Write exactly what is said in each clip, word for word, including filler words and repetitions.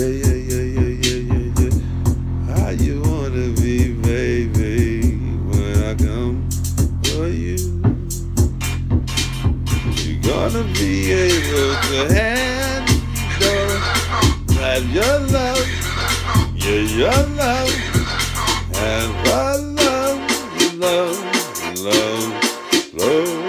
yeah, yeah, yeah, yeah, yeah, yeah, yeah. How you wanna be, baby, when I come for you? You gonna be able to handle that your love, yeah, your love, and my love, love, love, love.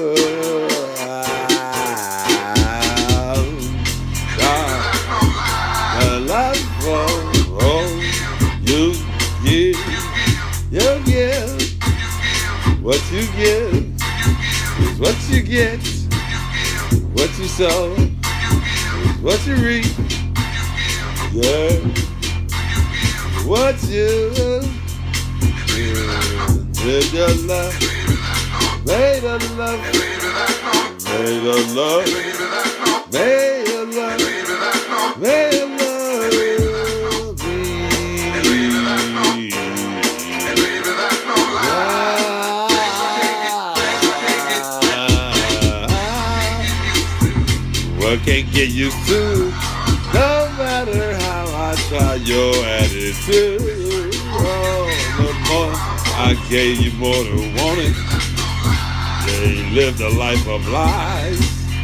The love, oh, oh, you give, you give, what you give is what you get, what you sow is what you reap, yeah, what you did your love, made a love, made a love, made a love, made a love. What can't get used to, no matter how I try your attitude. Oh, the more I gave you more than wanted, yeah, you lived a life of lies.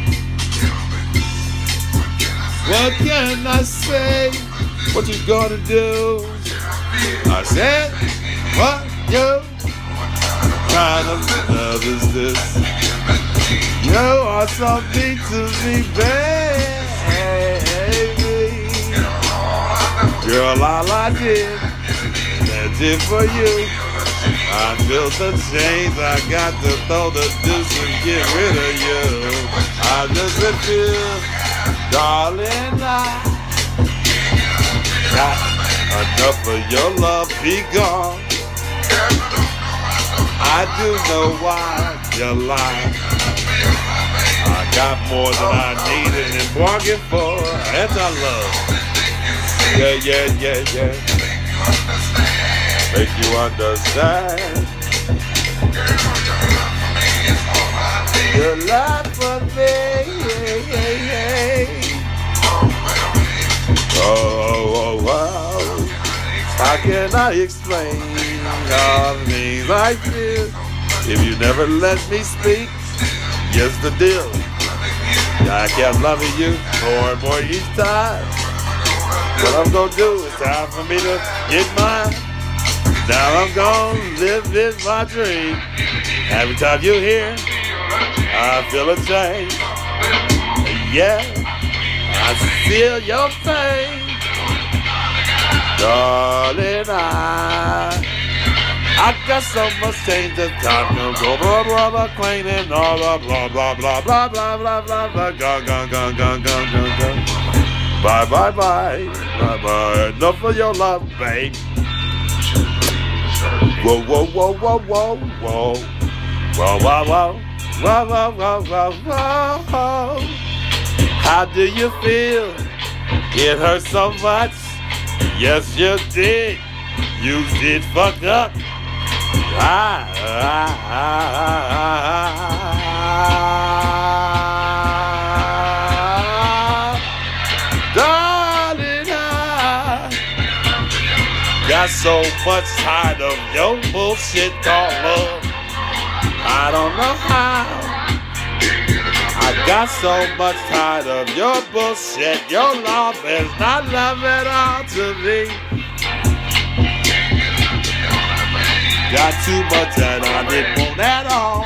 What can I say? What you gonna do? I said, what you kind of love is this? You are something to me, baby. Girl, all I did, that's it for you. I built the chains, I got to throw the deuce and get rid of you. I just feel, darling, I got enough of your love, be gone. I do know why you lie. I got more than I needed and bargained for, and I love. Yeah, yeah, yeah, yeah. Make you understand. Your love for me. Oh, oh, oh, oh. How can I explain all things like this if you never let me speak? Yes, the deal. I kept loving you more and more each time. What I'm gonna do is time for me to get mine. Now I'm gonna live this my dream. Every time you're here, I feel a change. Yeah, I feel your pain. Darling, I I got so much change that time to go blah blah blah cleaning all blah blah blah blah blah blah blah blah blah gone gone gone gone gone gone gone. Bye bye bye bye bye. Enough of your love, babe. Whoa whoa whoa whoa whoa whoa whoa whoa whoa whoa whoa whoa whoa whoa. How do you feel? It hurts so much. Yes, you did. You did fuck up. Ah, ah, ah, ah, darling, I got so much tired of your bullshit called love. I don't know how. I got so much tired of your bullshit. Your love is not love at all to me. Got too much that I didn't want at all.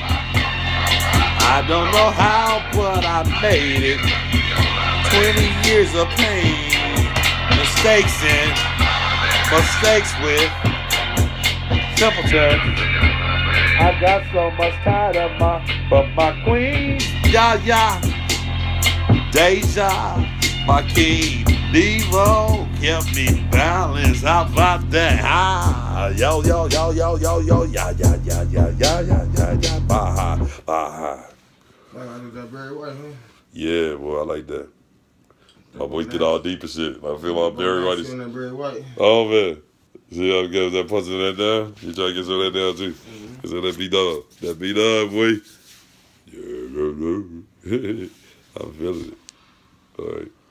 I don't know how, but I made it. Twenty years of pain, mistakes and mistakes with simpleton. I got so much tired of my, but my queen, yeah, yeah, Deja, my king, Devo, kept me balanced. How about that? Ah, yo, yo, yo, yo, yo, yo, yeah, yeah, yeah, yeah, yeah, yeah, yeah, yeah, baha, baha. I do that Barry White, huh? Yeah, boy, I like that. My voice get all deep and shit. I feel my Barry White. Barry White. Oh man. See how I get that punching that down? You try to get some of that down too. Mm-hmm. Cause of that B-Dog. That B-Dog, boy. Yeah, I'm feeling it. All right.